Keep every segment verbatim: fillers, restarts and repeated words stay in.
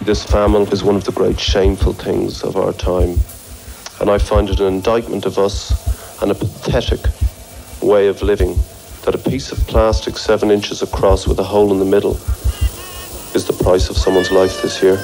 This famine is one of the great shameful things of our time, and I find it an indictment of us and a pathetic way of living that a piece of plastic seven inches across with a hole in the middle is the price of someone's life this year.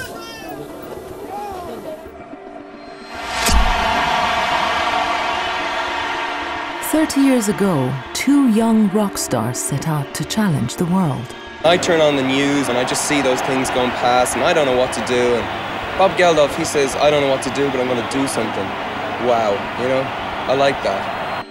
Thirty years ago, two young rock stars set out to challenge the world. I turn on the news and I just see those things going past and I don't know what to do. And Bob Geldof, he says, I don't know what to do, but I'm going to do something. Wow, you know, I like that.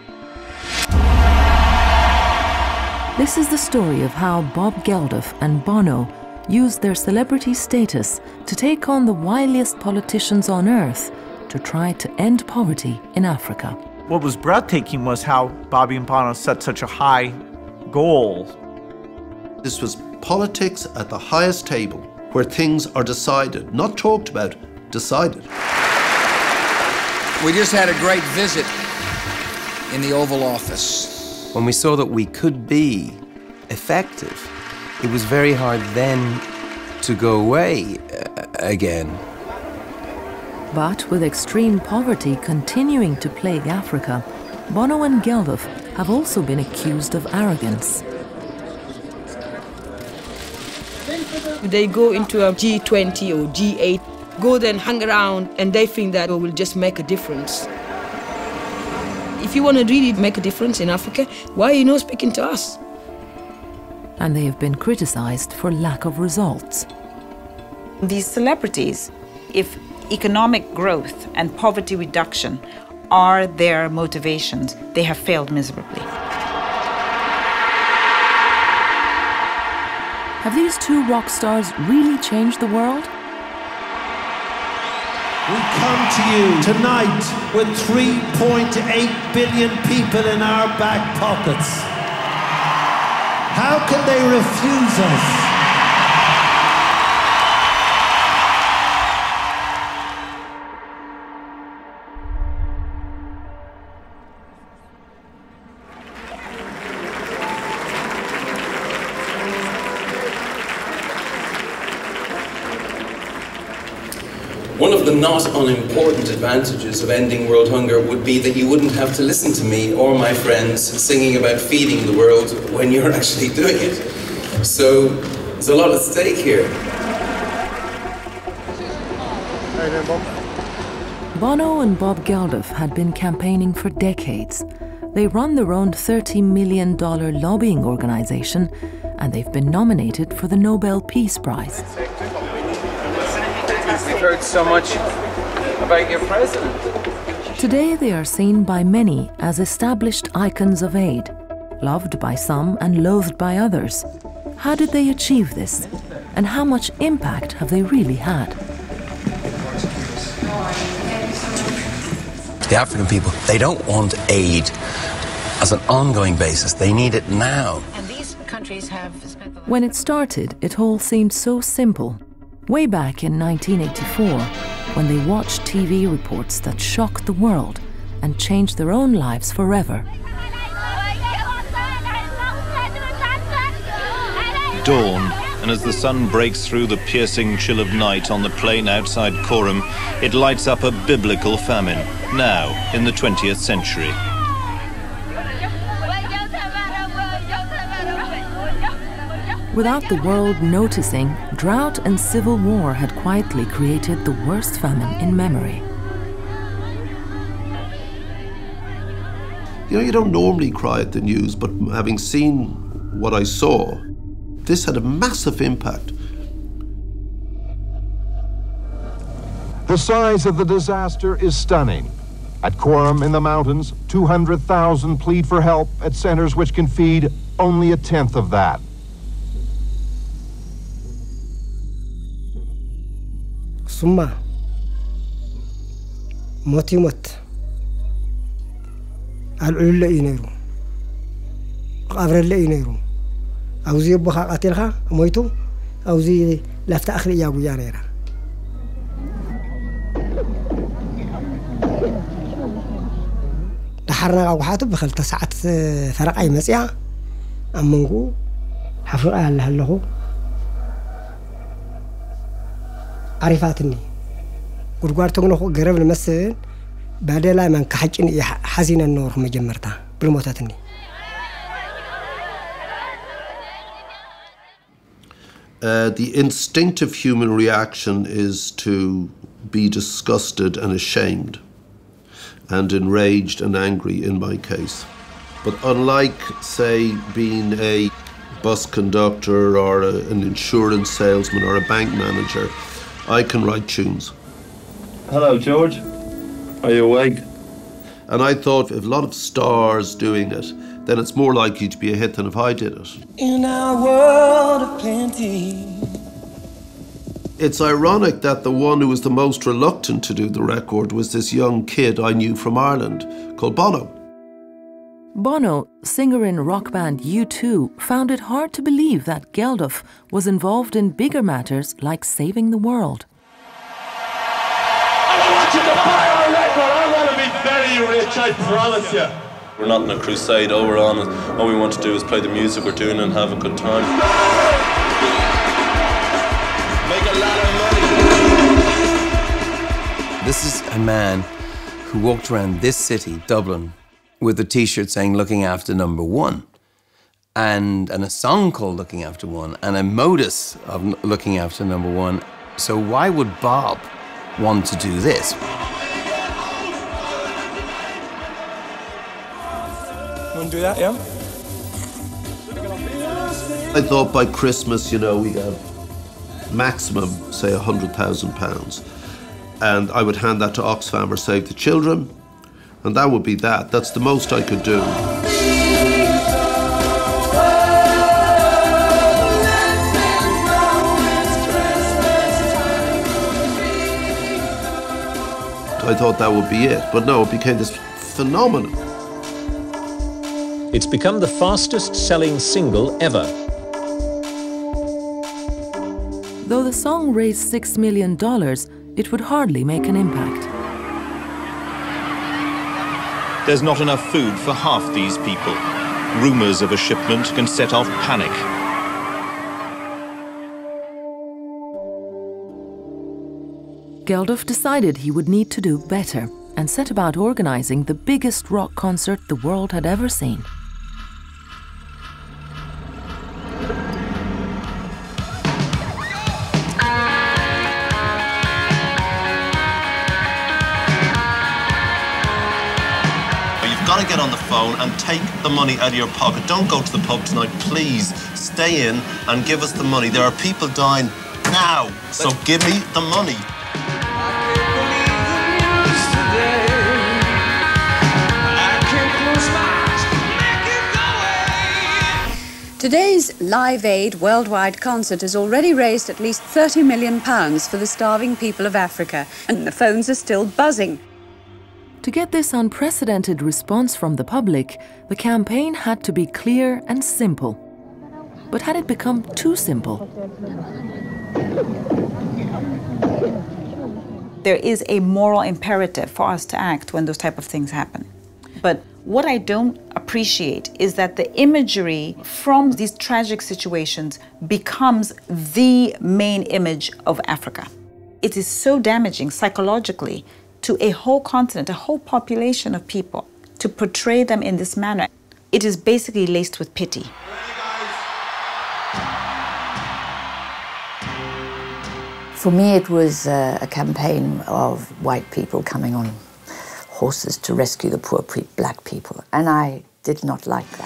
This is the story of how Bob Geldof and Bono used their celebrity status to take on the wiliest politicians on earth to try to end poverty in Africa. What was breathtaking was how Bobby and Bono set such a high goal. This was politics at the highest table, where things are decided, not talked about, decided. We just had a great visit in the Oval Office. When we saw that we could be effective, it was very hard then to go away uh, again. But with extreme poverty continuing to plague Africa, Bono and Geldof have also been accused of arrogance. They go into a G twenty or G eight, go there and hang around, and they think that it will just make a difference. If you want to really make a difference in Africa, why are you not speaking to us? And they have been criticized for lack of results. These celebrities, if economic growth and poverty reduction are their motivations, they have failed miserably. Have these two rock stars really changed the world? We come to you tonight with three point eight billion people in our back pockets. How can they refuse us? One of the not unimportant advantages of ending world hunger would be that you wouldn't have to listen to me or my friends singing about feeding the world when you're actually doing it. So there's a lot at stake here. Bono and Bob Geldof had been campaigning for decades. They run their own thirty million dollar lobbying organization, and they've been nominated for the Nobel Peace Prize. We've heard so much about your president. Today they are seen by many as established icons of aid, loved by some and loathed by others. How did they achieve this? And how much impact have they really had? The African people, they don't want aid as an ongoing basis. They need it now. And these countries have spent the... When it started, it all seemed so simple. Way back in nineteen eighty-four, when they watched T V reports that shocked the world and changed their own lives forever. Dawn, and as the sun breaks through the piercing chill of night on the plain outside Coram, it lights up a biblical famine, now in the twentieth century. Without the world noticing, drought and civil war had quietly created the worst famine in memory. You know, you don't normally cry at the news, but having seen what I saw, this had a massive impact. The size of the disaster is stunning. At Coram in the mountains, two hundred thousand plead for help at centers which can feed only a tenth of that. Summa moti mot al ulle ineru qabrelle ineru awzi bukha qatilha moytu awzi lafta akhri ya guyanera daharna waxatu bkhalta saat faraq ay masya amangu xafra allah lahu عرفاتني قرقار تغنو قرب المسن بعد لا من كحجن حزين النور مجمرتها بالموتاتني. Uh, the instinctive human reaction is to be disgusted and ashamed and enraged and angry in my case. But unlike, say, being a bus conductor or a, an insurance salesman or a bank manager, I can write tunes. Hello, George. Are you awake? And I thought if a lot of stars doing it, then it's more likely to be a hit than if I did it. In our world of plenty. It's ironic that the one who was the most reluctant to do the record was this young kid I knew from Ireland called Bono. Bono, singer in rock band U two, found it hard to believe that Geldof was involved in bigger matters like saving the world. I want you to buy our record. I want to be very rich, I promise you. We're not in a crusade. All we're on, all we want to do is play the music we're doing and have a good time. Make a lot of money. This is a man who walked around this city, Dublin, with a t-shirt saying "Looking After Number One," and, and a song called "Looking After One," and a modus of looking after number one. So why would Bob want to do this? Want to do that, yeah? I thought by Christmas, you know, we'd have maximum, say, one hundred thousand pounds. And I would hand that to Oxfam or Save the Children. And that would be that. That's the most I could do. I thought that would be it. But no, it became this phenomenon. It's become the fastest-selling single ever. Though the song raised six million dollars, it would hardly make an impact. There's not enough food for half these people. Rumours of a shipment can set off panic. Geldof decided he would need to do better and set about organizing the biggest rock concert the world had ever seen. You've got to get on the phone and take the money out of your pocket. Don't go to the pub tonight, please. Stay in and give us the money. There are people dying now, so give me the money. Today's Live Aid worldwide concert has already raised at least thirty million pounds for the starving people of Africa, and the phones are still buzzing. To get this unprecedented response from the public, the campaign had to be clear and simple. But had it become too simple? There is a moral imperative for us to act when those type of things happen. But what I don't appreciate is that the imagery from these tragic situations becomes the main image of Africa. It is so damaging psychologically to a whole continent, a whole population of people, to portray them in this manner. It is basically laced with pity. For me, it was uh, a campaign of white people coming on horses to rescue the poor black people, and I did not like that.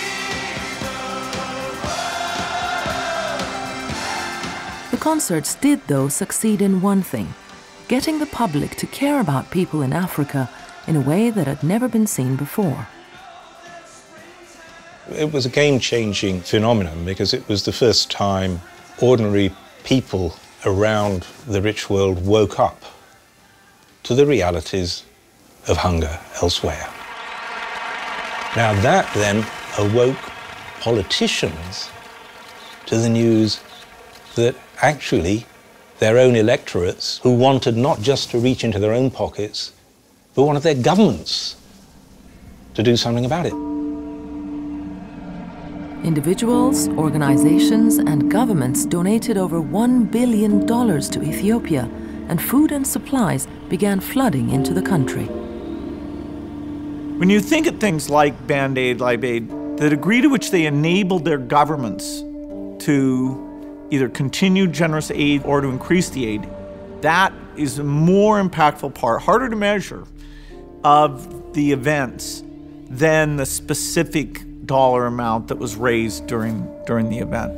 The concerts did, though, succeed in one thing: getting the public to care about people in Africa in a way that had never been seen before. It was a game-changing phenomenon because it was the first time ordinary people around the rich world woke up to the realities of hunger elsewhere. Now that then awoke politicians to the news that actually their own electorates, who wanted not just to reach into their own pockets, but wanted their governments to do something about it. Individuals, organizations, and governments donated over one billion dollars to Ethiopia, and food and supplies began flooding into the country. When you think of things like Band-Aid, Live Aid, the degree to which they enabled their governments to either continue generous aid or to increase the aid, that is a more impactful part, harder to measure, of the events than the specific dollar amount that was raised during, during the event.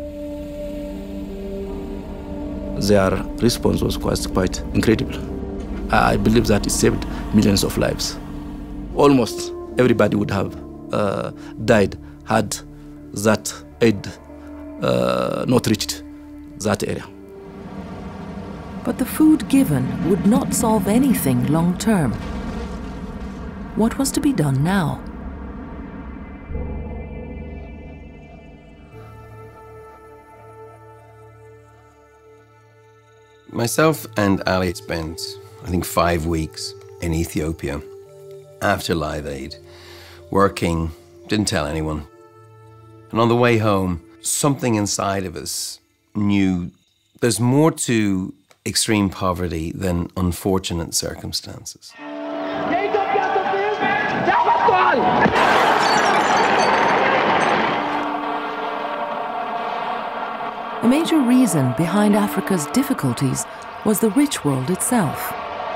Their response was quite, quite incredible. I believe that it saved millions of lives. Almost everybody would have uh, died had that aid uh, not reached that area. But the food given would not solve anything long term. What was to be done now? Myself and Ali spent, I think, five weeks in Ethiopia after Live Aid, working, didn't tell anyone. And on the way home, something inside of us knew there's more to extreme poverty than unfortunate circumstances. A major reason behind Africa's difficulties was the rich world itself.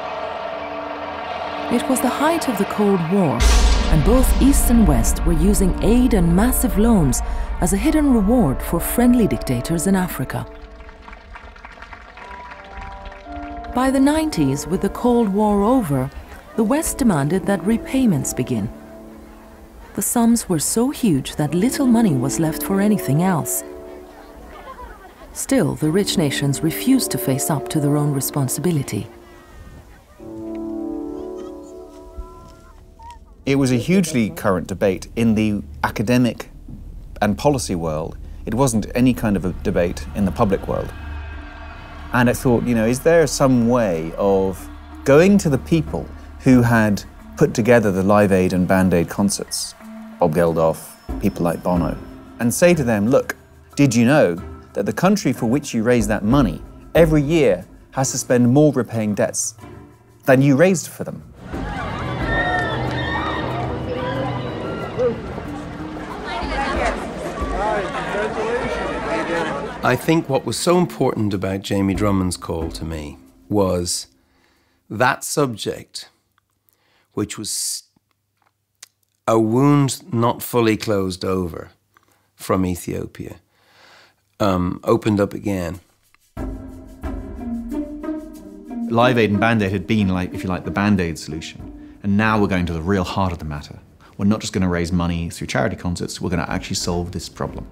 It was the height of the Cold War, and both East and West were using aid and massive loans as a hidden reward for friendly dictators in Africa. By the nineties, with the Cold War over, the West demanded that repayments begin. The sums were so huge that little money was left for anything else. Still, the rich nations refused to face up to their own responsibility. It was a hugely current debate in the academic and policy world. It wasn't any kind of a debate in the public world. And I thought, you know, is there some way of going to the people who had put together the Live Aid and Band-Aid concerts, Bob Geldof, people like Bono, and say to them, look, did you know that the country for which you raise that money every year has to spend more repaying debts than you raised for them? I think what was so important about Jamie Drummond's call to me was that subject, which was a wound not fully closed over from Ethiopia, um, opened up again. Live Aid and Band-Aid had been, like, if you like, the Band-Aid solution. And now we're going to the real heart of the matter. We're not just going to raise money through charity concerts, we're going to actually solve this problem.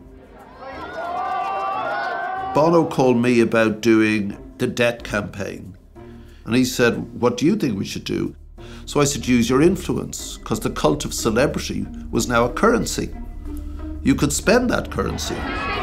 Bono called me about doing the debt campaign. And he said, what do you think we should do? So I said, use your influence, because the cult of celebrity was now a currency. You could spend that currency.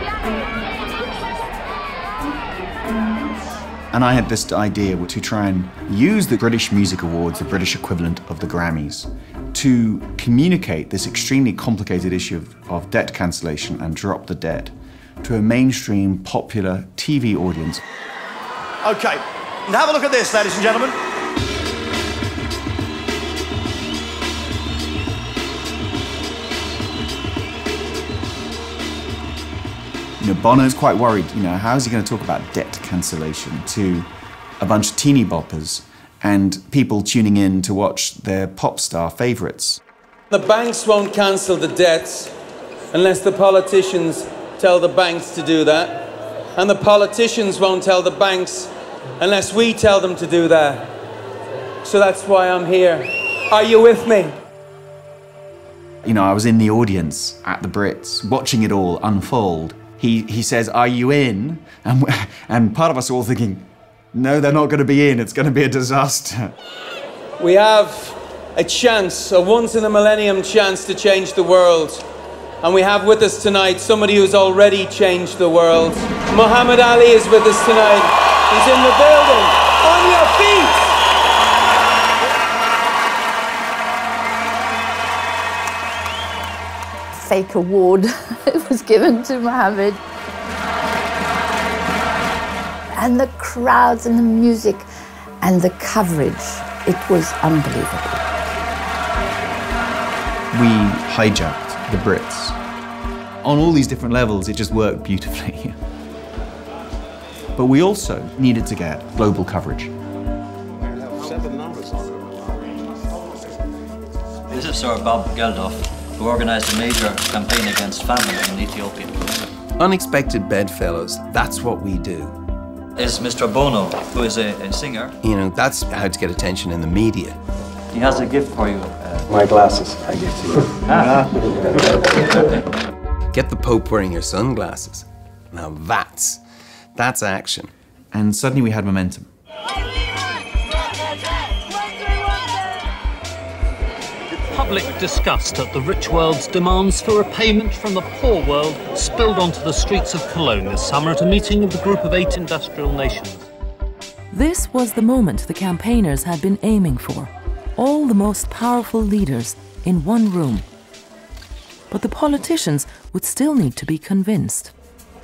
And I had this idea to try and use the British Music Awards, the British equivalent of the Grammys, to communicate this extremely complicated issue of, of debt cancellation and drop the debt to a mainstream, popular T V audience. Okay, and have a look at this, ladies and gentlemen. You know, Bono's quite worried, you know, how is he going to talk about debt cancellation to a bunch of teeny boppers and people tuning in to watch their pop star favourites? The banks won't cancel the debts unless the politicians tell the banks to do that. And the politicians won't tell the banks unless we tell them to do that. So that's why I'm here. Are you with me? You know, I was in the audience at the Brits, watching it all unfold. He, he says, are you in? And, and part of us are all thinking, no, they're not going to be in. It's going to be a disaster. We have a chance, a once-in-a-millennium chance to change the world. And we have with us tonight somebody who's already changed the world. Muhammad Ali is with us tonight. He's in the building. On your feet! Fake award It was given to Mohammed. And the crowds and the music and the coverage, it was unbelievable. We hijacked the Brits. On all these different levels, it just worked beautifully. But we also needed to get global coverage. This is Sir Bob Geldof, who organised a major campaign against famine in Ethiopia. Unexpected bedfellows, that's what we do. Is Mister Bono, who is a, a singer. You know, that's how to get attention in the media. He has a gift for you. Uh, My glasses, I give to you. Ah. Get the Pope wearing your sunglasses. Now that's, that's action. And suddenly we had momentum. Public disgust at the rich world's demands for a payment from the poor world spilled onto the streets of Cologne this summer at a meeting of the Group of Eight Industrial Nations. This was the moment the campaigners had been aiming for. All the most powerful leaders in one room. But the politicians would still need to be convinced.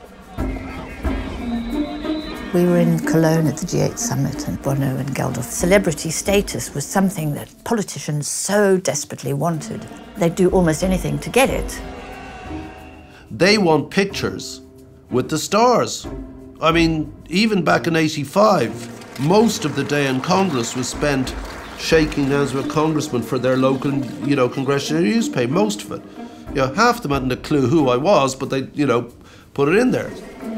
We were in Cologne at the G eight summit, and Bono and Geldof. Celebrity status was something that politicians so desperately wanted. They'd do almost anything to get it. They want pictures with the stars. I mean, even back in eighty-five, most of the day in Congress was spent shaking hands with congressmen for their local, you know, congressional newspaper, most of it. You know, half of them hadn't a clue who I was, but they, you know, put it in there.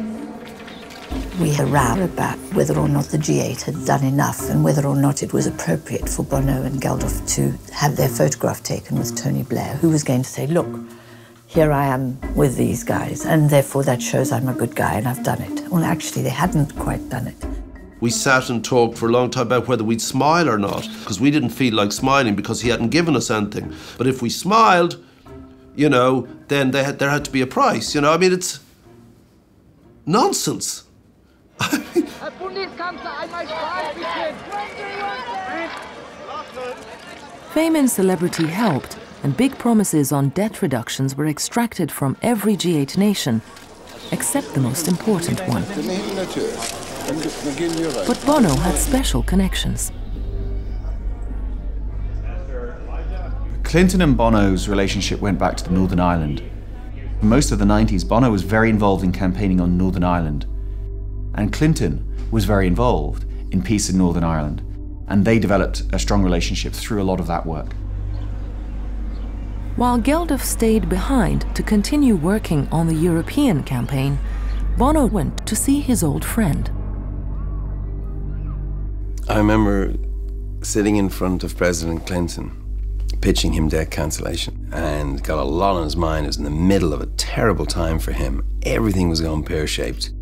We had a row about whether or not the G eight had done enough and whether or not it was appropriate for Bono and Geldof to have their photograph taken with Tony Blair, who was going to say, look, here I am with these guys, and therefore that shows I'm a good guy and I've done it. Well, actually, they hadn't quite done it. We sat and talked for a long time about whether we'd smile or not, because we didn't feel like smiling because he hadn't given us anything. But if we smiled, you know, then they had, there had to be a price, you know? I mean, it's nonsense. Fame and celebrity helped, and big promises on debt reductions were extracted from every G eight nation, except the most important one. But Bono had special connections. Clinton and Bono's relationship went back to the Northern Ireland. For most of the nineties, Bono was very involved in campaigning on Northern Ireland. And Clinton was very involved in peace in Northern Ireland. And they developed a strong relationship through a lot of that work. While Geldof stayed behind to continue working on the European campaign, Bono went to see his old friend. I remember sitting in front of President Clinton, pitching him debt cancellation, and got a lot on his mind. It was in the middle of a terrible time for him. Everything was going pear-shaped.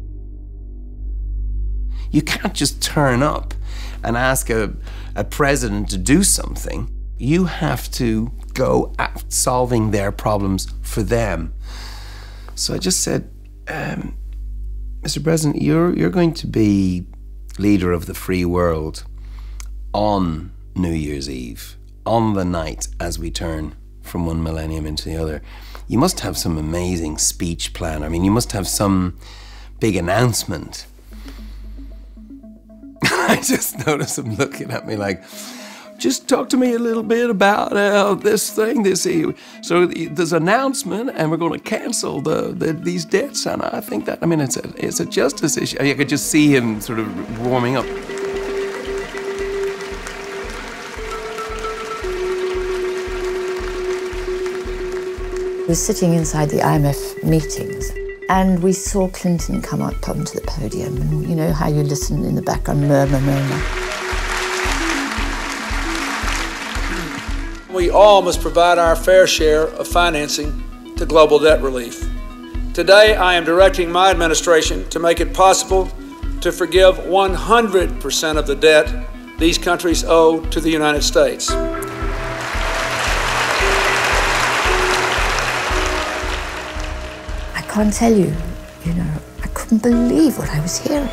You can't just turn up and ask a, a president to do something. You have to go at solving their problems for them. So I just said, um, Mister President, you're, you're going to be leader of the free world on New Year's Eve, on the night as we turn from one millennium into the other. You must have some amazing speech plan. I mean, you must have some big announcement. I just noticed him looking at me like, just talk to me a little bit about uh, this thing, this so there's an announcement and we're going to cancel the, the these debts, and I think that, I mean, it's a, it's a justice issue. I could just see him sort of warming up. We were sitting inside the I M F meetings, and we saw Clinton come up onto the podium, and you know how you listen in the background, murmur, murmur. We all must provide our fair share of financing to global debt relief. Today, I am directing my administration to make it possible to forgive one hundred percent of the debt these countries owe to the United States. I can't tell you, you know, I couldn't believe what I was hearing.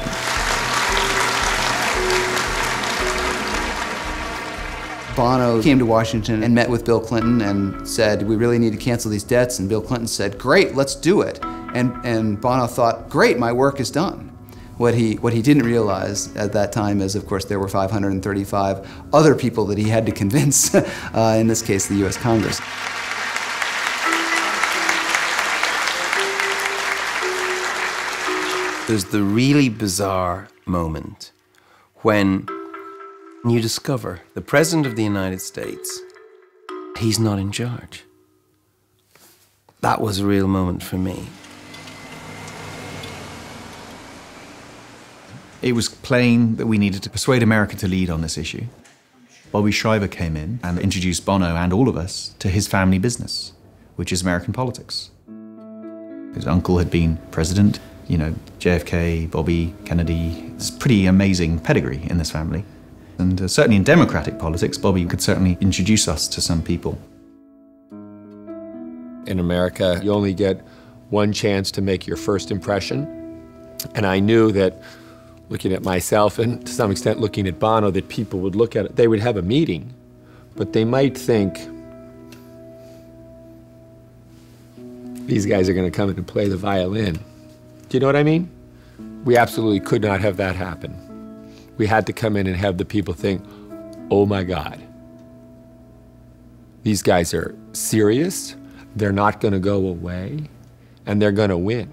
Bono came to Washington and met with Bill Clinton and said, we really need to cancel these debts. And Bill Clinton said, great, let's do it. And, and Bono thought, great, my work is done. What he, what he didn't realize at that time is, of course, there were five hundred thirty-five other people that he had to convince, uh, in this case, the U S Congress. There's the really bizarre moment when you discover the President of the United States, he's not in charge. That was a real moment for me. It was plain that we needed to persuade America to lead on this issue. Bobby Schreiber came in and introduced Bono and all of us to his family business, which is American politics. His uncle had been president, you know, J F K, Bobby, Kennedy. It's a pretty amazing pedigree in this family. And uh, certainly in democratic politics, Bobby could certainly introduce us to some people. In America, you only get one chance to make your first impression. And I knew that looking at myself and to some extent looking at Bono, that people would look at it, they would have a meeting, but they might think, these guys are going to come in and play the violin. Do you know what I mean? We absolutely could not have that happen. We had to come in and have the people think, oh my God, these guys are serious, they're not going to go away, and they're going to win.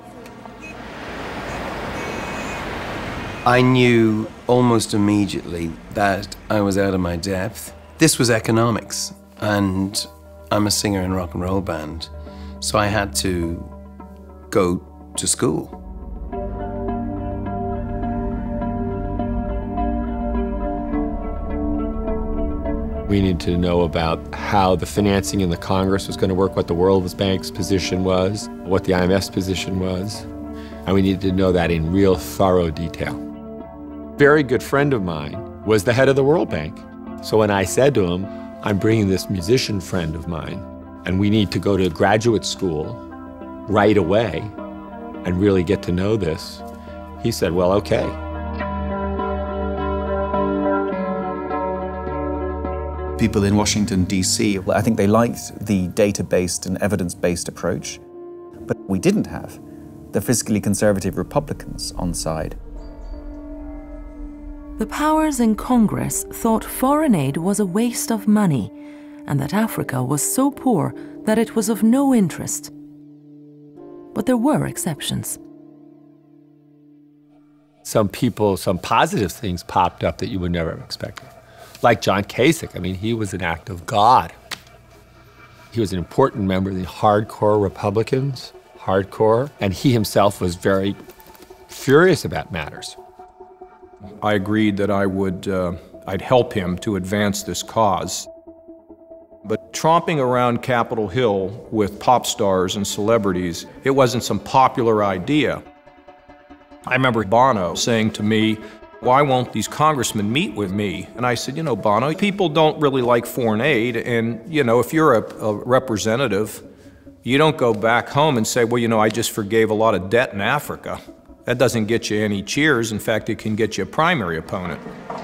I knew almost immediately that I was out of my depth. This was economics, and I'm a singer in a rock and roll band, so I had to go to school. We needed to know about how the financing in the Congress was going to work, what the World Bank's position was, what the I M F's position was, and we needed to know that in real thorough detail. A very good friend of mine was the head of the World Bank. So when I said to him, I'm bringing this musician friend of mine, and we need to go to graduate school right away and really get to know this, he said, well, okay. People in Washington, D C, I think they liked the data-based and evidence-based approach, but we didn't have the fiscally conservative Republicans on side. The powers in Congress thought foreign aid was a waste of money and that Africa was so poor that it was of no interest. But there were exceptions. Some people, some positive things popped up that you would never have expected. Like John Kasich, I mean, he was an act of God. He was an important member of the hardcore Republicans, hardcore, and he himself was very furious about matters. I agreed that I would, uh, I'd help him to advance this cause. But tromping around Capitol Hill with pop stars and celebrities, it wasn't some popular idea. I remember Bono saying to me, why won't these congressmen meet with me? And I said, you know, Bono, people don't really like foreign aid, and, you know, if you're a, a representative, you don't go back home and say, well, you know, I just forgave a lot of debt in Africa. That doesn't get you any cheers. In fact, it can get you a primary opponent.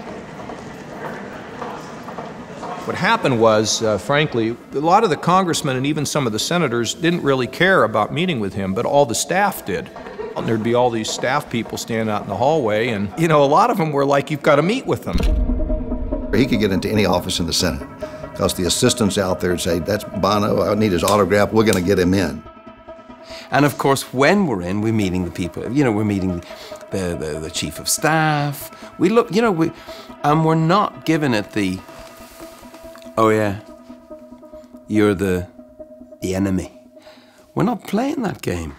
What happened was, uh, frankly, a lot of the congressmen and even some of the senators didn't really care about meeting with him, but all the staff did. And there'd be all these staff people standing out in the hallway, and, you know, a lot of them were like, you've got to meet with them. He could get into any office in the Senate, because the assistants out there would say, that's Bono, I need his autograph, we're going to get him in. And of course, when we're in, we're meeting the people, you know, we're meeting the, the, the chief of staff. We look, you know, we, and we're not giving it the, oh yeah, you're the, the enemy. We're not playing that game.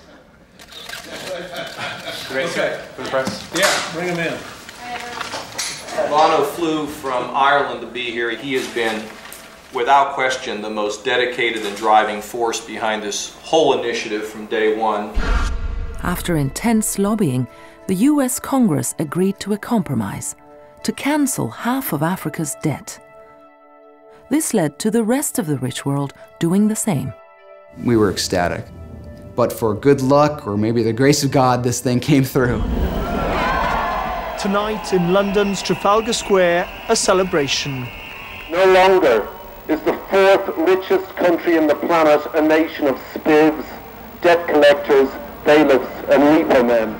Great set for the press. Yeah, bring him in. Bono flew from Ireland to be here. He has been, without question, the most dedicated and driving force behind this whole initiative from day one. After intense lobbying, the U S Congress agreed to a compromise to cancel half of Africa's debt. This led to the rest of the rich world doing the same. We were ecstatic. But for good luck, or maybe the grace of God, this thing came through. Tonight in London's Trafalgar Square, a celebration. No longer is the fourth richest country in the planet a nation of spivs, debt collectors, bailiffs, and repo men.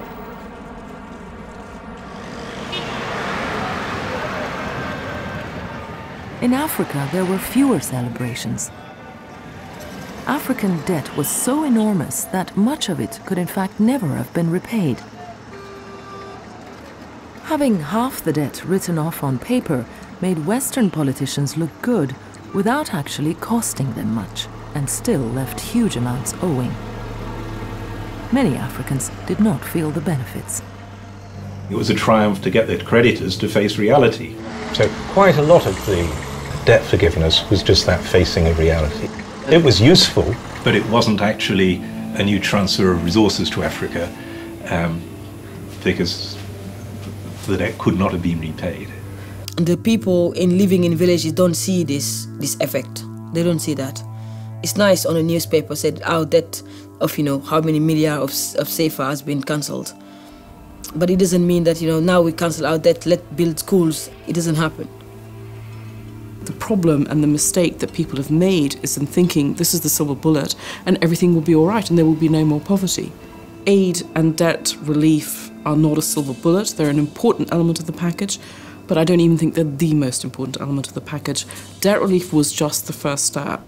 In Africa, there were fewer celebrations. African debt was so enormous that much of it could in fact never have been repaid. Having half the debt written off on paper made Western politicians look good without actually costing them much, and still left huge amounts owing. Many Africans did not feel the benefits. It was a triumph to get their creditors to face reality. So quite a lot of the debt forgiveness was just that facing of reality. It was useful, but it wasn't actually a new transfer of resources to Africa, um, because the debt could not have been repaid. The people in living in villages don't see this, this effect. They don't see that. It's nice on a newspaper said our debt of, you know, how many milliards of, of SAFA has been cancelled. But it doesn't mean that, you know, now we cancel our debt, let's build schools. It doesn't happen. The problem and the mistake that people have made is in thinking this is the silver bullet and everything will be all right and there will be no more poverty. Aid and debt relief are not a silver bullet. They're an important element of the package, but I don't even think they're the most important element of the package. Debt relief was just the first step.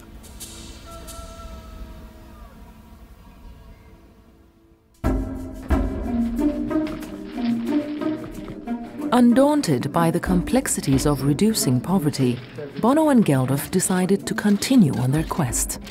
Undaunted by the complexities of reducing poverty, Bono and Geldof decided to continue on their quest.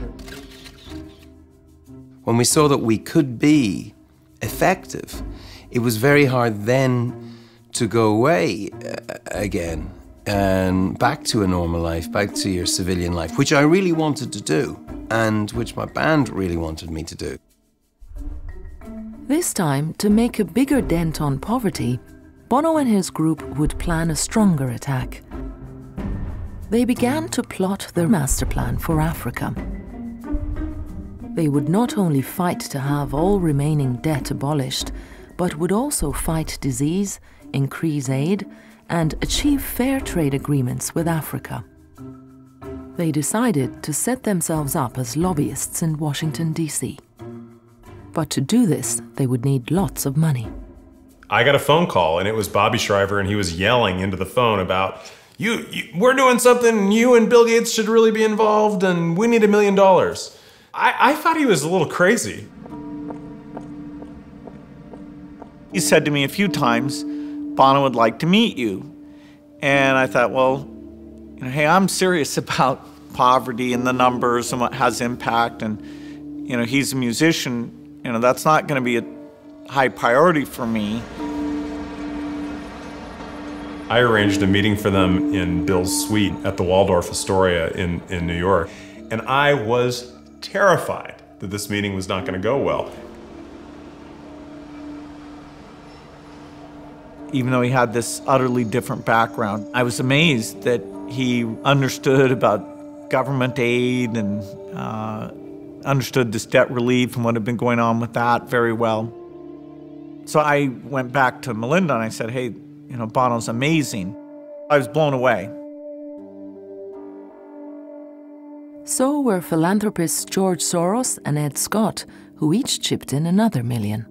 When we saw that we could be effective, it was very hard then to go away uh, again and back to a normal life, back to your civilian life, which I really wanted to do and which my band really wanted me to do. This time, to make a bigger dent on poverty, Bono and his group would plan a stronger attack. They began to plot their master plan for Africa. They would not only fight to have all remaining debt abolished, but would also fight disease, increase aid, and achieve fair trade agreements with Africa. They decided to set themselves up as lobbyists in Washington, D C But to do this, they would need lots of money. I got a phone call, and it was Bobby Shriver, and he was yelling into the phone about, you, you, we're doing something, you and Bill Gates should really be involved, and we need a million dollars. I, I thought he was a little crazy. He said to me a few times, Bono would like to meet you. And I thought, well, you know, hey, I'm serious about poverty and the numbers and what has impact, and, you know, he's a musician, you know, that's not going to be a high priority for me. I arranged a meeting for them in Bill's suite at the Waldorf Astoria in, in New York, and I was terrified that this meeting was not going to go well. Even though he had this utterly different background, I was amazed that he understood about government aid and uh, understood this debt relief and what had been going on with that very well. So I went back to Melinda and I said, hey, you know, Bono's amazing. I was blown away. So were philanthropists George Soros and Ed Scott, who each chipped in another million.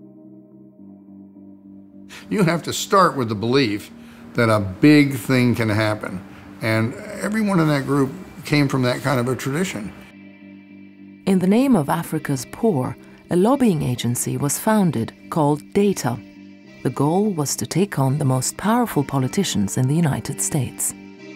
You have to start with the belief that a big thing can happen. And everyone in that group came from that kind of a tradition. In the name of Africa's poor, a lobbying agency was founded called DATA. The goal was to take on the most powerful politicians in the United States.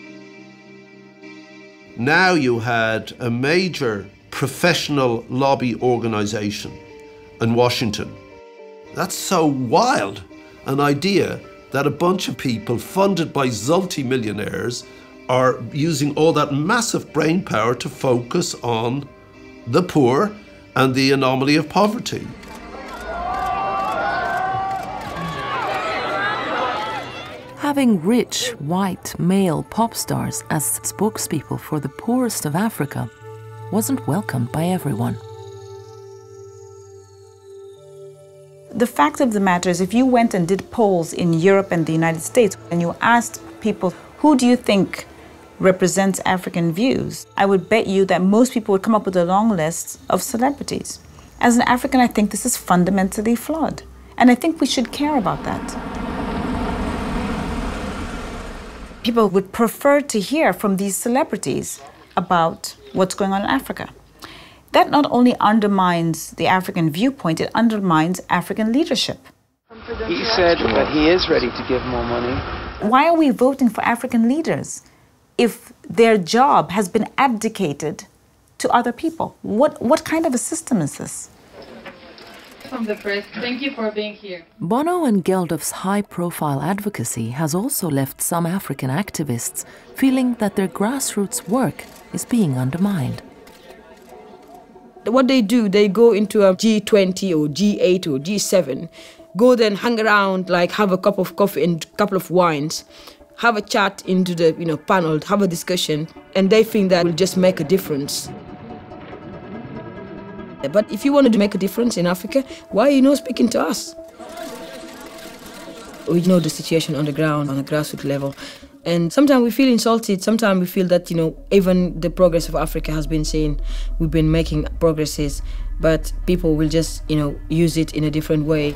Now you had a major professional lobby organization in Washington. That's so wild, an idea that a bunch of people funded by multi-millionaires are using all that massive brain power to focus on the poor and the anomaly of poverty. Having rich, white, male pop stars as spokespeople for the poorest of Africa wasn't welcomed by everyone. The fact of the matter is, if you went and did polls in Europe and the United States and you asked people, who do you think represents African views, I would bet you that most people would come up with a long list of celebrities. As an African, I think this is fundamentally flawed. And I think we should care about that. People would prefer to hear from these celebrities about what's going on in Africa. That not only undermines the African viewpoint, it undermines African leadership. He said that he is ready to give more money. Why are we voting for African leaders if their job has been abdicated to other people? What, what kind of a system is this? From the press, thank you for being here. Bono and Geldof's high-profile advocacy has also left some African activists feeling that their grassroots work is being undermined. What they do, they go into a G twenty or G eight or G seven, go then hang around, like have a cup of coffee and a couple of wines, have a chat into the you know panel, have a discussion, and they think that will just make a difference. But if you wanted to make a difference in Africa, why are you not speaking to us? We know the situation on the ground, on a grassroots level. And sometimes we feel insulted, sometimes we feel that, you know, even the progress of Africa has been seen. We've been making progresses, but people will just, you know, use it in a different way.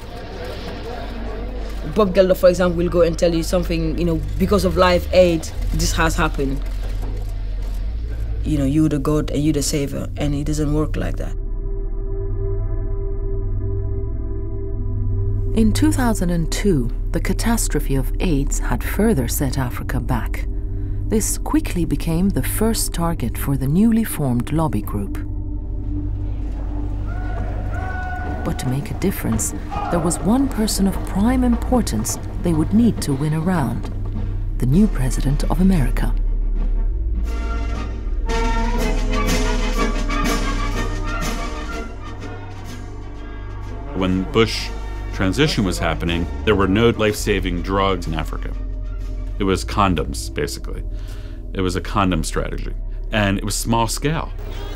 Bob Geldof, for example, will go and tell you something, you know, because of Live Aid, this has happened. You know, you're the God and you're the savior, and it doesn't work like that. In two thousand two, the catastrophe of AIDS had further set Africa back. This quickly became the first target for the newly formed lobby group. But to make a difference, there was one person of prime importance they would need to win around: the new president of America. When Bush transition was happening, there were no life-saving drugs in Africa. It was condoms, basically. It was a condom strategy, and it was small scale.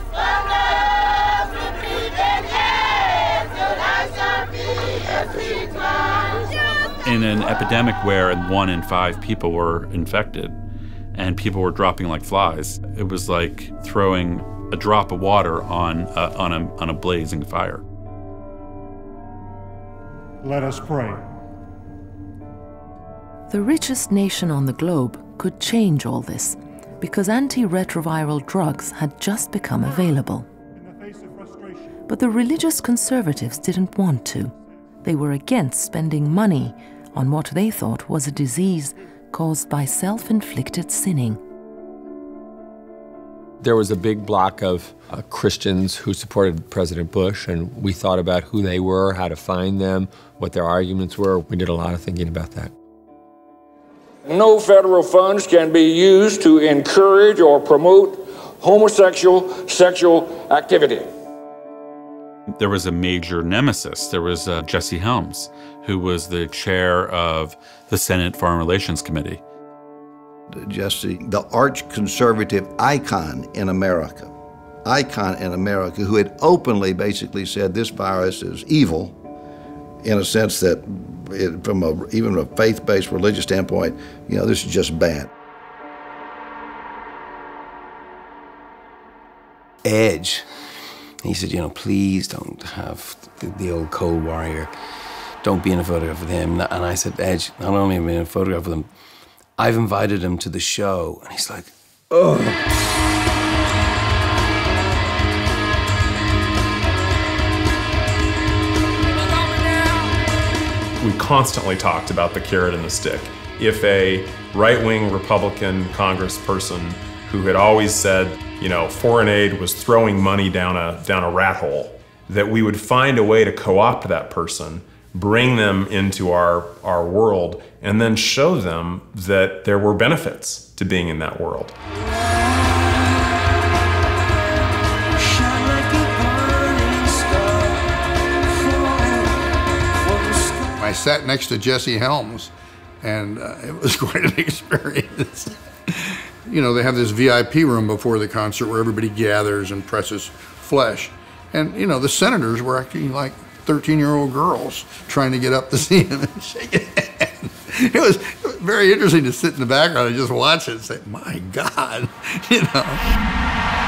In an epidemic where one in five people were infected and people were dropping like flies, it was like throwing a drop of water on a, on a, on a blazing fire. Let us pray. The richest nation on the globe could change all this because antiretroviral drugs had just become available. But the religious conservatives didn't want to. They were against spending money on what they thought was a disease caused by self-inflicted sinning. There was a big block of uh, Christians who supported President Bush, and we thought about who they were, how to find them, what their arguments were. We did a lot of thinking about that. No federal funds can be used to encourage or promote homosexual sexual activity. There was a major nemesis. There was uh, Jesse Helms, who was the chair of the Senate Foreign Relations Committee. Jesse, the arch-conservative icon in America, icon in America, who had openly basically said this virus is evil, in a sense that, it, from a, even a faith-based religious standpoint, you know, this is just bad. Edge. He said, you know, please don't have the, the old Cold Warrior. Don't be in a photograph with him. And I said, Edge, not only am I in a photograph with him, I've invited him to the show. And he's like, oh. We constantly talked about the carrot and the stick. If a right-wing Republican congressperson who had always said, you know, foreign aid was throwing money down a, down a rat hole, that we would find a way to co-opt that person, bring them into our, our world, and then show them that there were benefits to being in that world. I sat next to Jesse Helms, and uh, it was quite an experience. You know, they have this V I P room before the concert where everybody gathers and presses flesh. And, you know, the senators were acting like thirteen-year-old girls trying to get up to see him and shake his hand. it was very interesting to sit in the background and just watch it and say, my God, you know.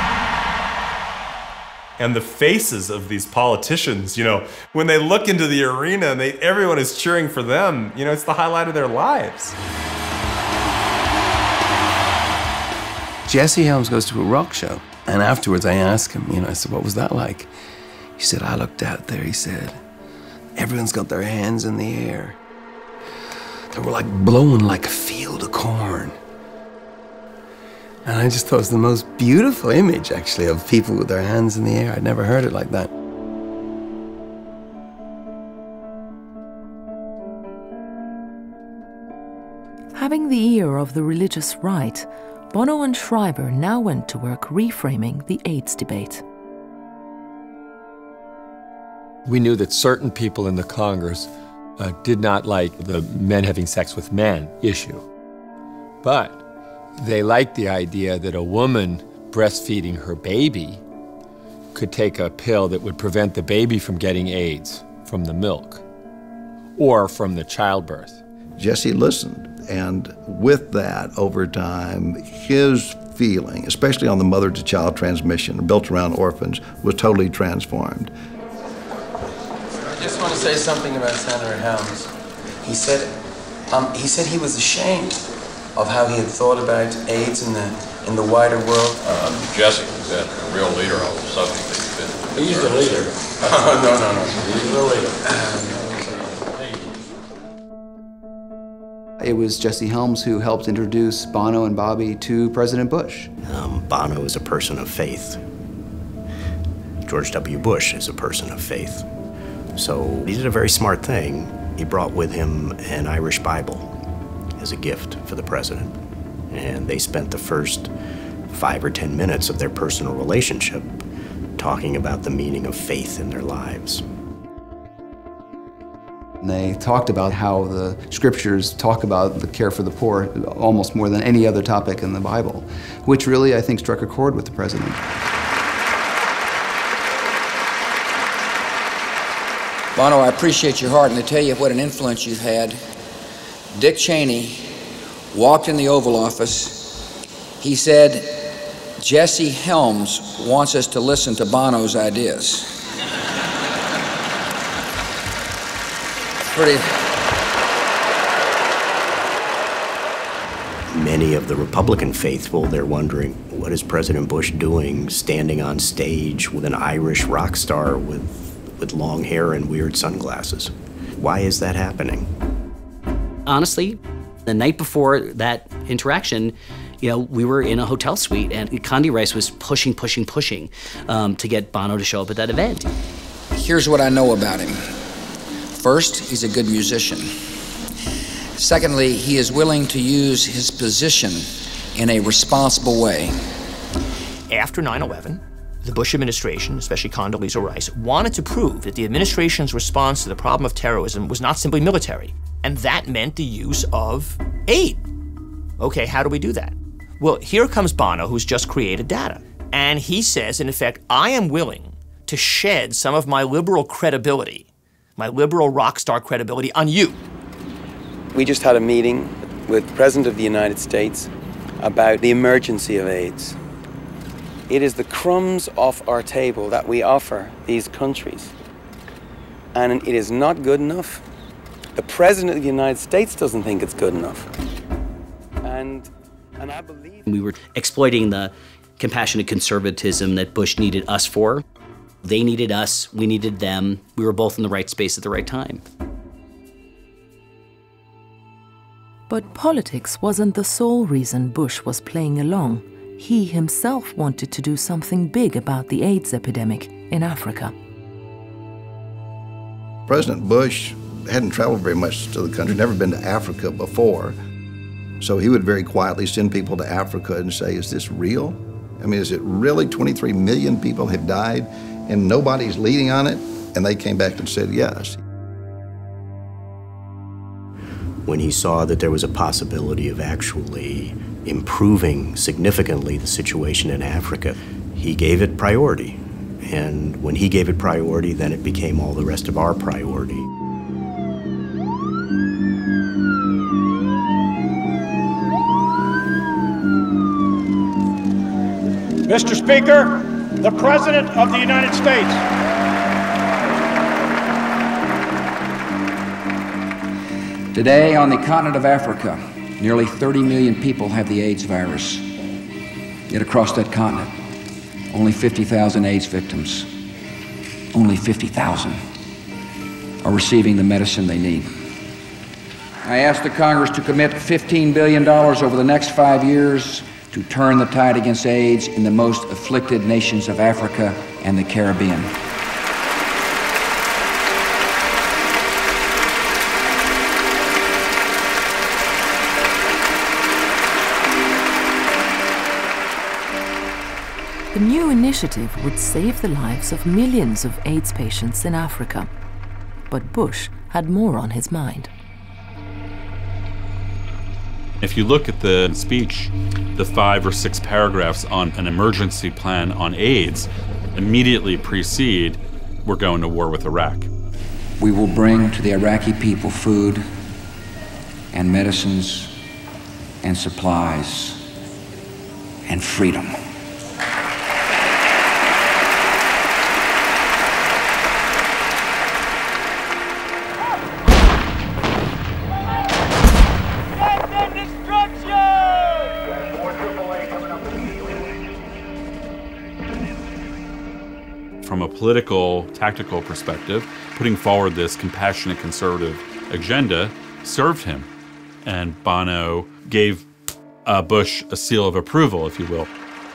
And the faces of these politicians, you know, when they look into the arena and they, everyone is cheering for them, you know, it's the highlight of their lives. Jesse Helms goes to a rock show, and afterwards I asked him, you know, I said, what was that like? He said, I looked out there, he said, everyone's got their hands in the air. They were like blowing like a field of corn. And I just thought it was the most beautiful image, actually, of people with their hands in the air. I'd never heard it like that. Having the ear of the religious right, Bono and Schreiber now went to work reframing the AIDS debate. We knew that certain people in the Congress uh, did not like the men having sex with men issue. But they liked the idea that a woman breastfeeding her baby could take a pill that would prevent the baby from getting AIDS from the milk or from the childbirth. Jesse listened, and with that, over time, his feeling, especially on the mother-to-child transmission built around orphans, was totally transformed. I just want to say something about Senator Helms. He said, um, he said he was ashamed of how he had thought about AIDS in the in the wider world. Um, Jesse, is that a real leader on the subject that you've been? He's the leader. no, no, no. He's the leader. It was Jesse Helms who helped introduce Bono and Bobby to President Bush. Um, Bono is a person of faith. George W. Bush is a person of faith. So he did a very smart thing. He brought with him an Irish Bible as a gift for the president. And they spent the first five or ten minutes of their personal relationship talking about the meaning of faith in their lives. And they talked about how the scriptures talk about the care for the poor almost more than any other topic in the Bible, which really, I think, struck a chord with the president. Bono, I appreciate your heart, and to tell you what an influence you've had, Dick Cheney walked in the Oval Office. He said, Jesse Helms wants us to listen to Bono's ideas. Pretty. Many of the Republican faithful, they're wondering, what is President Bush doing standing on stage with an Irish rock star with, with long hair and weird sunglasses? Why is that happening? Honestly, the night before that interaction, you know, we were in a hotel suite and Condi Rice was pushing, pushing, pushing um, to get Bono to show up at that event. Here's what I know about him. First, he's a good musician. Secondly, he is willing to use his position in a responsible way. After nine eleven, the Bush administration, especially Condoleezza Rice, wanted to prove that the administration's response to the problem of terrorism was not simply military. And that meant the use of aid. Okay, how do we do that? Well, here comes Bono, who's just created data. And he says, in effect, I am willing to shed some of my liberal credibility, my liberal rock star credibility on you. We just had a meeting with the President of the United States about the emergency of AIDS. It is the crumbs off our table that we offer these countries. And it is not good enough. The President of the United States doesn't think it's good enough. And, and I believe... We were exploiting the compassionate conservatism that Bush needed us for. They needed us, we needed them. We were both in the right space at the right time. But politics wasn't the sole reason Bush was playing along. He himself wanted to do something big about the AIDS epidemic in Africa. President Bush hadn't traveled very much to the country, never been to Africa before. So he would very quietly send people to Africa and say, is this real? I mean, is it really twenty-three million people have died and nobody's leading on it? And they came back and said yes. When he saw that there was a possibility of actually improving significantly the situation in Africa, he gave it priority. And when he gave it priority, then it became all the rest of our priority. Mister Speaker, the President of the United States. Today, on the continent of Africa, nearly thirty million people have the AIDS virus. Yet across that continent, only fifty thousand AIDS victims, only fifty thousand, are receiving the medicine they need. I ask the Congress to commit fifteen billion dollars over the next five years to turn the tide against AIDS in the most afflicted nations of Africa and the Caribbean. The new initiative would save the lives of millions of AIDS patients in Africa. But Bush had more on his mind. If you look at the speech, the five or six paragraphs on an emergency plan on AIDS immediately precede, we're going to war with Iraq. We will bring to the Iraqi people food and medicines and supplies and freedom. From a political, tactical perspective, putting forward this compassionate conservative agenda served him. And Bono gave uh, Bush a seal of approval, if you will.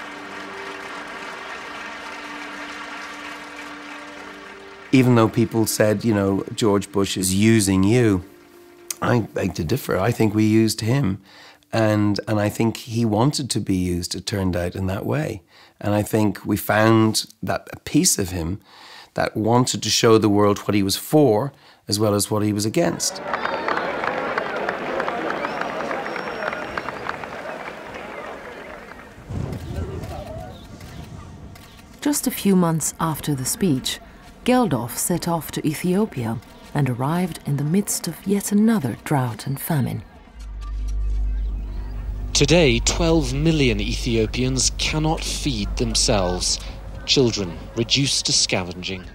Even though people said, you know, George Bush is using you, I beg to differ. I think we used him. And, and I think he wanted to be used, it turned out, in that way. And I think we found that a piece of him that wanted to show the world what he was for as well as what he was against. Just a few months after the speech, Geldof set off to Ethiopia and arrived in the midst of yet another drought and famine. Today, twelve million Ethiopians cannot feed themselves. Children reduced to scavenging.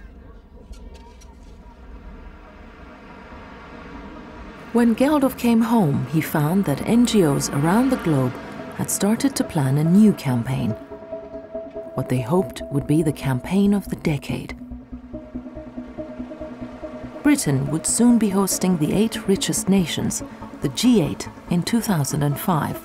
When Geldof came home, he found that N G Os around the globe had started to plan a new campaign. What they hoped would be the campaign of the decade. Britain would soon be hosting the eight richest nations, the G eight, in two thousand five.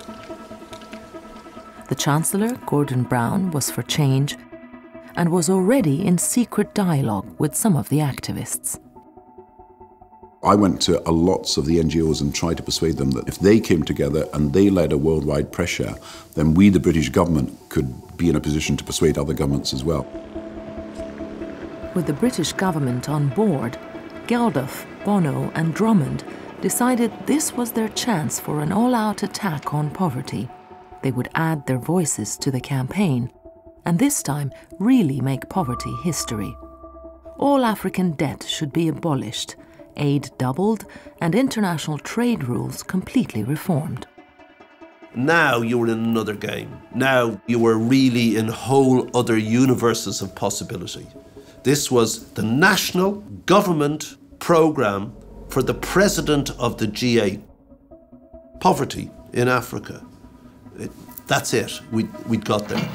The Chancellor, Gordon Brown, was for change and was already in secret dialogue with some of the activists. I went to a lots of the N G Os and tried to persuade them that if they came together and they led a worldwide pressure, then we, the British government, could be in a position to persuade other governments as well. With the British government on board, Geldof, Bono and Drummond decided this was their chance for an all-out attack on poverty. They would add their voices to the campaign, and this time really make poverty history. All African debt should be abolished, aid doubled, and international trade rules completely reformed. Now you were in another game. Now you were really in whole other universes of possibility. This was the national government program for the president of the G eight. Poverty in Africa. It, that's it. We'd, we'd got there.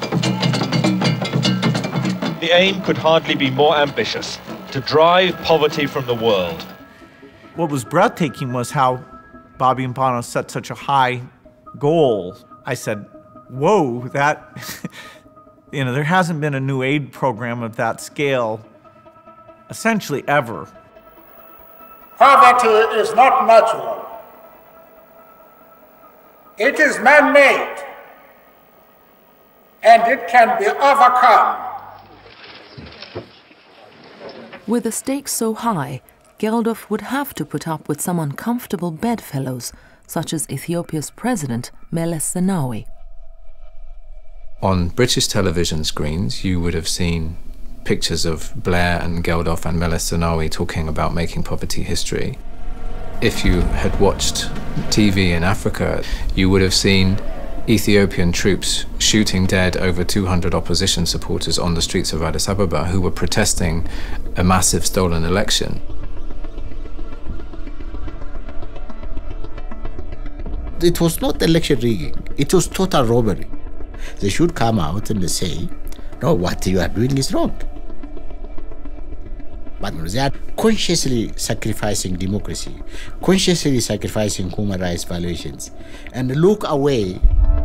The aim could hardly be more ambitious, to drive poverty from the world. What was breathtaking was how Bobby and Bono set such a high goal. I said, whoa, that, you know, there hasn't been a new aid program of that scale essentially ever. Poverty is not natural. It is man-made, and it can be overcome. With the stakes so high, Geldof would have to put up with some uncomfortable bedfellows, such as Ethiopia's president, Meles Zenawi. On British television screens, you would have seen pictures of Blair and Geldof and Meles Zenawi talking about making poverty history. If you had watched T V in Africa, you would have seen Ethiopian troops shooting dead over two hundred opposition supporters on the streets of Addis Ababa who were protesting a massive stolen election. It was not election rigging, it was total robbery. They should come out and say, no, what you are doing is wrong. But they are consciously sacrificing democracy, consciously sacrificing human rights violations, and look away.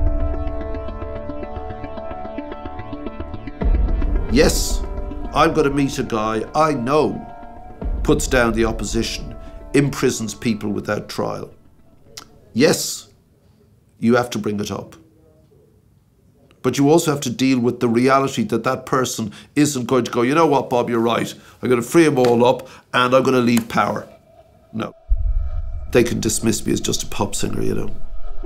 Yes, I'm going to meet a guy I know puts down the opposition, imprisons people without trial. Yes, you have to bring it up. But you also have to deal with the reality that that person isn't going to go, you know what, Bob, you're right. I'm going to free them all up and I'm going to leave power. No. They can dismiss me as just a pop singer, you know.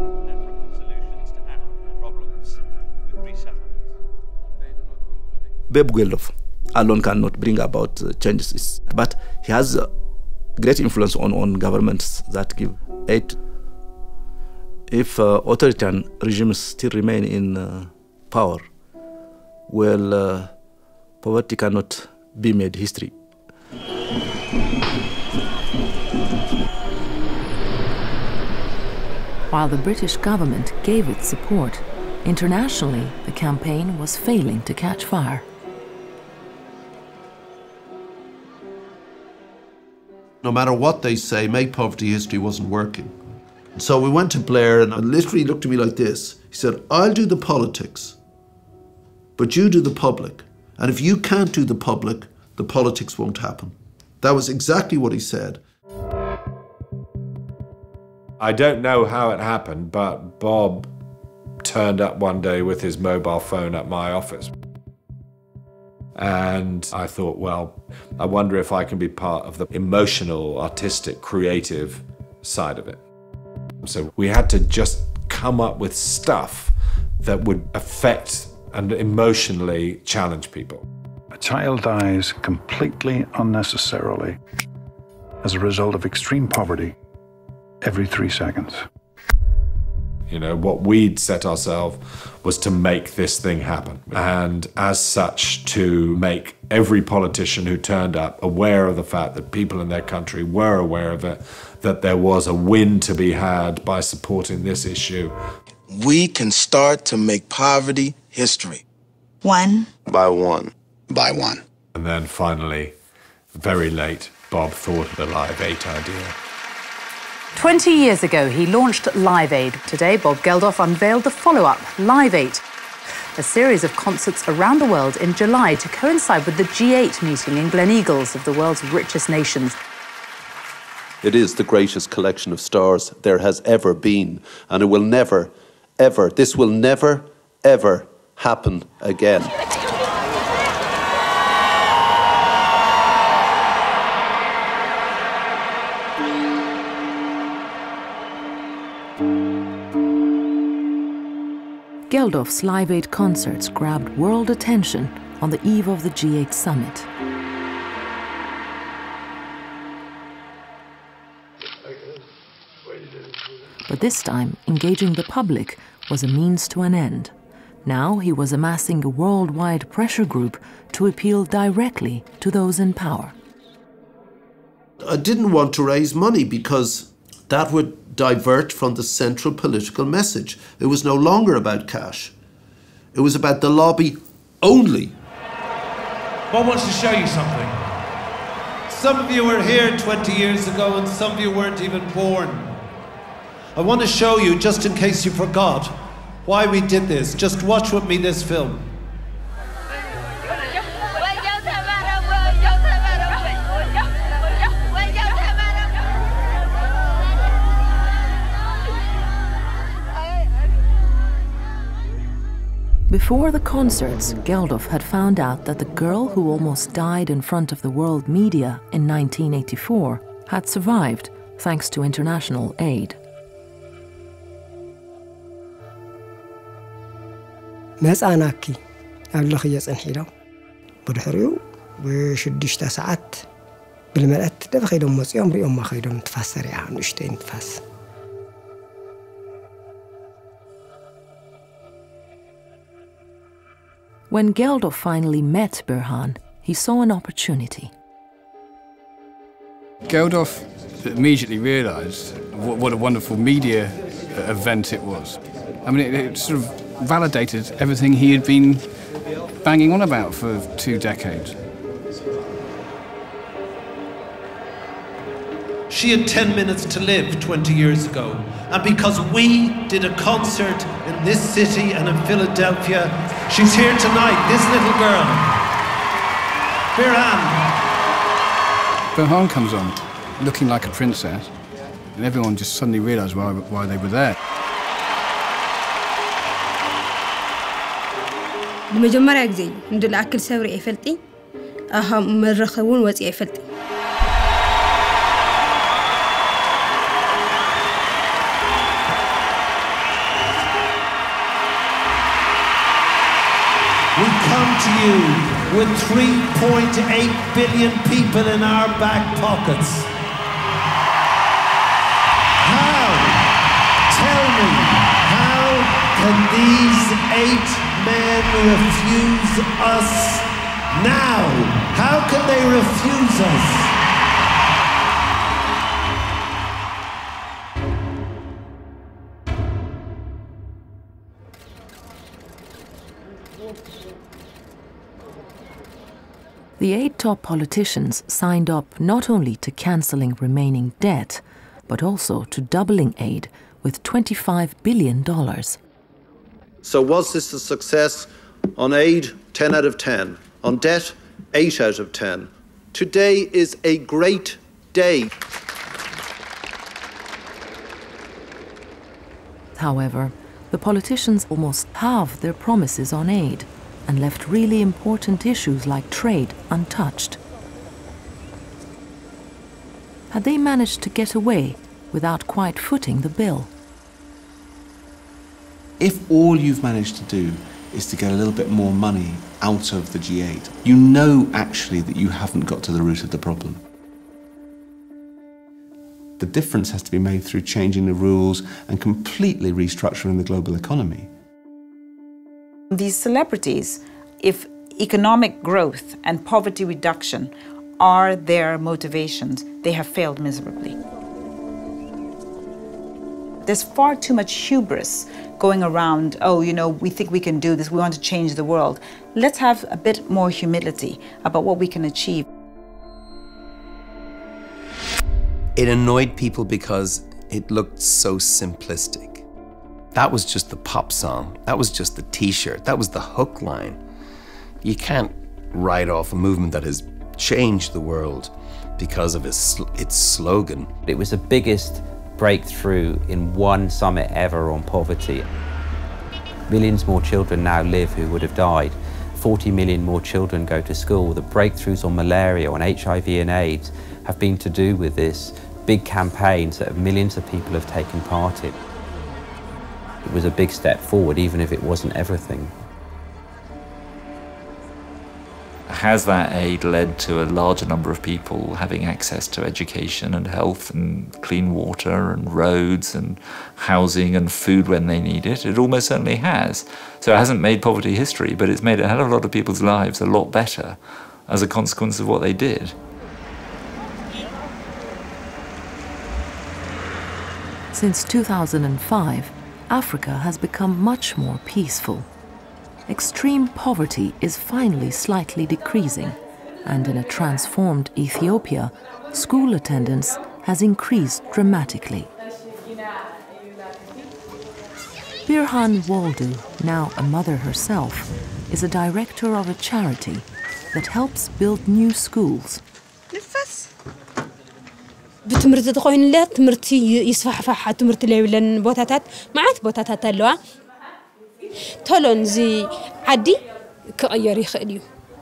Bob Geldof alone cannot bring about uh, changes, but he has uh, great influence on, on governments that give aid. If uh, authoritarian regimes still remain in uh, power, well, uh, poverty cannot be made history. While the British government gave its support, internationally the campaign was failing to catch fire. No matter what they say, Make Poverty History wasn't working. So we went to Blair and literally looked at me like this. He said, I'll do the politics, but you do the public. And if you can't do the public, the politics won't happen. That was exactly what he said. I don't know how it happened, but Bob turned up one day with his mobile phone at my office. And I thought, well, I wonder if I can be part of the emotional, artistic, creative side of it. So we had to just come up with stuff that would affect and emotionally challenge people. A child dies completely unnecessarily as a result of extreme poverty every three seconds. You know, what we'd set ourselves was to make this thing happen. And as such, to make every politician who turned up aware of the fact that people in their country were aware of it, that there was a win to be had by supporting this issue. We can start to make poverty history. One. By one. By one. And then finally, very late, Bob thought of the Live Eight idea. Twenty years ago, he launched Live Aid. Today, Bob Geldof unveiled the follow-up, Live Eight, a series of concerts around the world in July to coincide with the G eight meeting in Gleneagles of the world's richest nations. It is the greatest collection of stars there has ever been, and it will never, ever, this will never, ever happen again. Geldof's Live Aid concerts grabbed world attention on the eve of the G eight summit. But this time, engaging the public was a means to an end. Now he was amassing a worldwide pressure group to appeal directly to those in power. I didn't want to raise money because that would divert from the central political message. It was no longer about cash. It was about the lobby only. Bob wants to show you something. Some of you were here twenty years ago and some of you weren't even born. I want to show you, just in case you forgot, why we did this. Just watch with me this film. Before the concerts, Geldof had found out that the girl who almost died in front of the world media in nineteen eighty-four had survived thanks to international aid. መጻናኪ አብለኽ የጽንሒለው ብድሕሪኡ ብሽዱሽተ ሰዓት ብልመልአት ደብኸይዶም መጽኦም ሪኦም ማኸይዶም ትፋሰር እያ ንእሽተይ ንትፋስ When Geldof finally met Birhan, he saw an opportunity. Geldof immediately realised what, what a wonderful media event it was. I mean, it, it sort of validated everything he had been banging on about for two decades. She had ten minutes to live twenty years ago, and because we did a concert in this city and in Philadelphia, she's here tonight, this little girl. Birhan. Birhan comes on, looking like a princess, and everyone just suddenly realised why, why they were there. لمجمرة جزي عند الأكل سوري إفلتي أهم مرخون وزي إفلتي. We come to you with three point eight billion people in our back pockets. How, tell me, how can these eight men refuse us now? How can they refuse us? The eight top politicians signed up not only to cancelling remaining debt, but also to doubling aid with twenty-five billion dollars. So was this a success? On aid, ten out of ten. On debt, eight out of ten. Today is a great day. However, the politicians almost halved their promises on aid and left really important issues like trade untouched. Had they managed to get away without quite footing the bill? If all you've managed to do is to get a little bit more money out of the G eight, you know actually that you haven't got to the root of the problem. The difference has to be made through changing the rules and completely restructuring the global economy. These celebrities, if economic growth and poverty reduction are their motivations, they have failed miserably. There's far too much hubris going around, oh, you know, we think we can do this, we want to change the world. Let's have a bit more humility about what we can achieve. It annoyed people because it looked so simplistic. That was just the pop song. That was just the t-shirt. That was the hook line. You can't write off a movement that has changed the world because of its, its slogan. It was the biggest breakthrough in one summit ever on poverty. Millions more children now live who would have died. forty million more children go to school. The breakthroughs on malaria, on H I V and AIDS have been to do with this big campaigns that millions of people have taken part in. It was a big step forward, even if it wasn't everything. Has that aid led to a larger number of people having access to education and health and clean water and roads and housing and food when they need it? It almost certainly has. So it hasn't made poverty history, but it's made a hell of a lot of people's lives a lot better as a consequence of what they did. Since two thousand five, Africa has become much more peaceful. Extreme poverty is finally slightly decreasing, and in a transformed Ethiopia, school attendance has increased dramatically. Birhan Waldu, now a mother herself, is a director of a charity that helps build new schools. بتمرت تخوين لا تمرتي يسفحفح تمرت لي ولن بوتاتات معت بوتاتات اللوا تولون زي عدي كأير يخليو.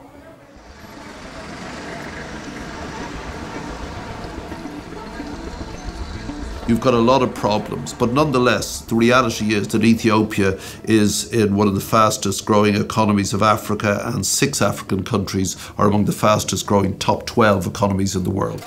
You've got a lot of problems, but nonetheless, the reality is that Ethiopia is in one of the fastest growing economies of Africa, and six African countries are among the fastest growing top twelve economies in the world.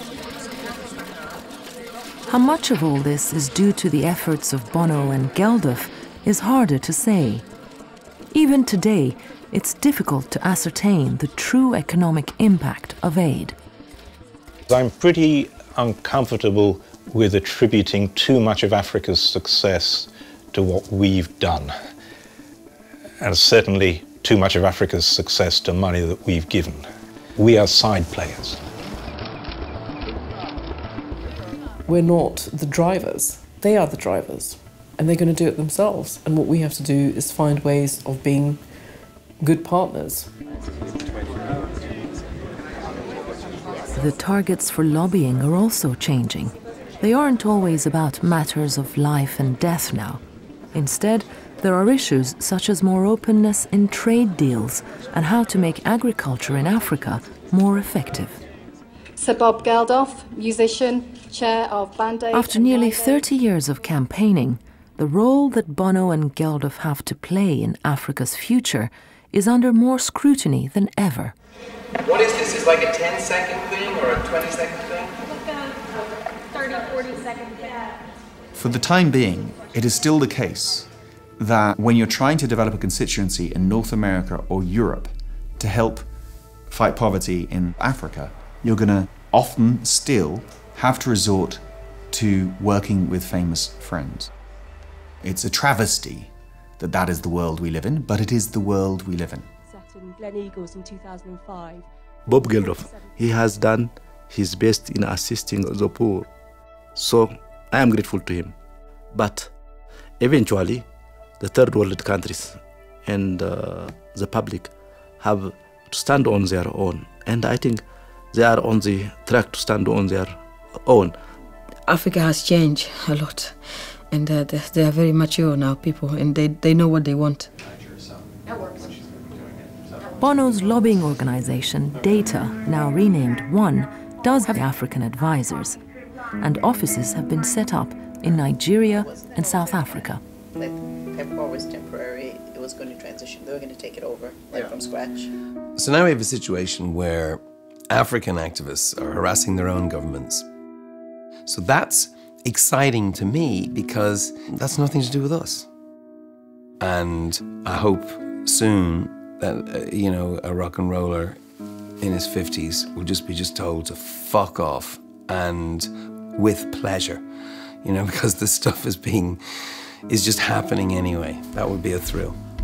How much of all this is due to the efforts of Bono and Geldof is harder to say. Even today, it's difficult to ascertain the true economic impact of aid. I'm pretty uncomfortable with attributing too much of Africa's success to what we've done, and certainly too much of Africa's success to money that we've given. We are side players. We're not the drivers. They are the drivers, and they're going to do it themselves. And what we have to do is find ways of being good partners. The targets for lobbying are also changing. They aren't always about matters of life and death now. Instead, there are issues such as more openness in trade deals and how to make agriculture in Africa more effective. Sir Bob Geldof, musician, chair of Band Aid. After nearly thirty years of campaigning, the role that Bono and Geldof have to play in Africa's future is under more scrutiny than ever. What is this? Is it like a ten second thing or a twenty second thing? Like a thirty, forty second thing. For the time being, it is still the case that when you're trying to develop a constituency in North America or Europe to help fight poverty in Africa, you're going to often still have to resort to working with famous friends. It's a travesty that that is the world we live in, but it is the world we live in. Glen Eagles in two thousand five. Bob Geldof, he has done his best in assisting the poor. So I am grateful to him. But eventually, the third world countries and uh, the public have to stand on their own. And I think they are on the track to stand on their own. Africa has changed a lot. And uh, they, they are very mature now, people, and they, they know what they want. Bono's lobbying organization, Data, now renamed One, does have African advisors, and offices have been set up in Nigeria and South Africa. Like PEPFAR was temporary, it was going to transition, they were going to take it over, like yeah. from scratch. So now we have a situation where African activists are harassing their own governments. So that's exciting to me because that's nothing to do with us. And I hope soon that, uh, you know, a rock and roller in his fifties will just be just told to fuck off, and with pleasure, you know, because this stuff is being, is just happening anyway. That would be a thrill.